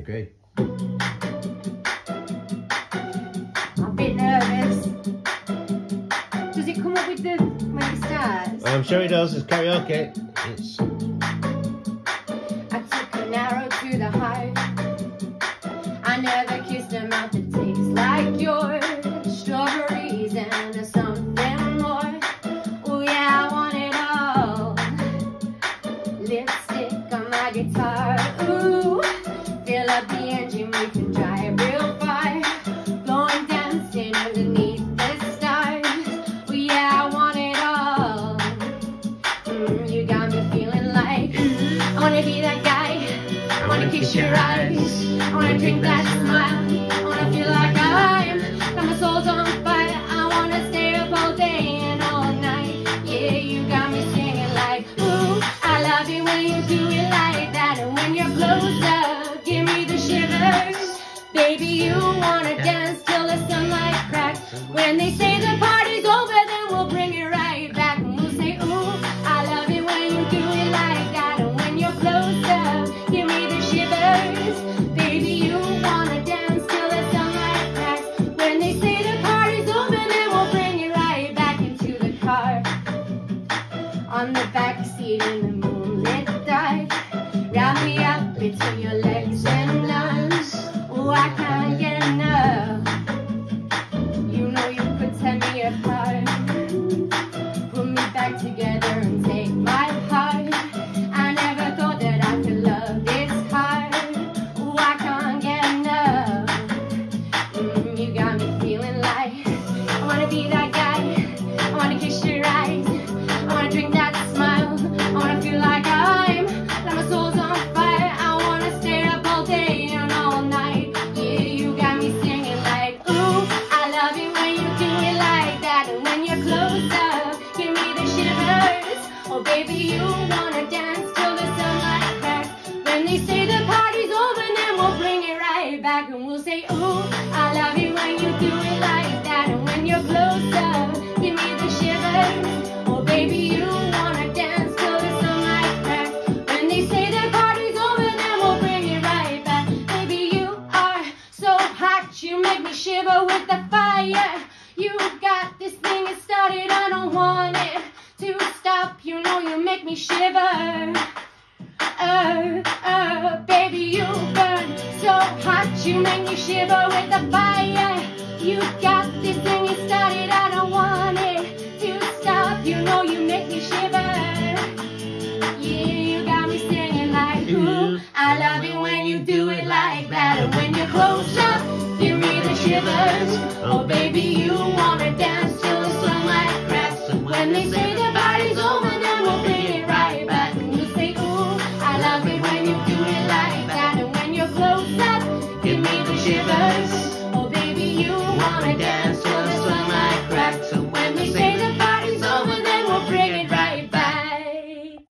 Agree. I'm a bit nervous. Does it come up with the when it starts? I'm sure it does. It's karaoke. It's... I took an arrow to the heart. I never kissed a mouth that tastes like yours. Strawberries and something more. Oh yeah, I want it all. Lipstick on my guitar. Ooh, fill up the engine, we can drive real far. Going dancing underneath the stars. Oh yeah, I want it all. You got me feeling like I wanna be that guy. I wanna kiss your eyes. I wanna drink that smile. I wanna feel like got my soul's on fire. I wanna stay up all day and all night. Yeah, you got me singing like, ooh, I love it when you do it like that. And when you're closer, give me the shivers. Baby, you wanna dance till the sunlight cracks. When they say the party's over, then we'll bring it right back. And we'll say, ooh, I love it when you do it like that. And when you're closer, give me the shivers. Baby, you wanna dance till the sunlight cracks. When they say the party's over, then we'll bring it right back into the car. On the back seat in the moonlit dark. Wrap me up between your legs and arms. Oh, I can't get enough. You know you could tear me apart. Put me back together and take my heart. I never thought that I could love this hard. Oh, I can't get enough. You got me feeling like I wanna be that guy. I wanna kiss your eyes. I wanna drink that smile. I wanna feel like my soul's on fire. I wanna stay up all day and all night. Yeah, you got me singing like, ooh, I love it when you do it like that. And when you're closer, give me the shivers. Oh, baby, you wanna dance till the sunlight cracks. When they say the party's over, then we'll bring it right back. And we'll say, ooh, I love it when you do it like that. And when you're closer, give me the shivers. Oh, baby, you wanna dance till the sunlight cracks. When they say the party's over, then we'll bring it right back. Baby, you are so hot, you make me shiver with the fire. You got this thing, it started, I don't want it to stop. You know you make me shiver. Baby, you burn so hot, you make me shiver with the fire. You got this thing, it started, I don't want it to stop. You know you make me shiver. Yeah, you got me singing like, ooh, I love it when you do it like that. And when you're close up, give me the shivers. Oh, baby, you wanna dance till the sunlight cracks. And when they say the party's over, then we'll bring it right back. And we'll say, ooh, I love it when you do it like that. And when you're close up, give me the shivers.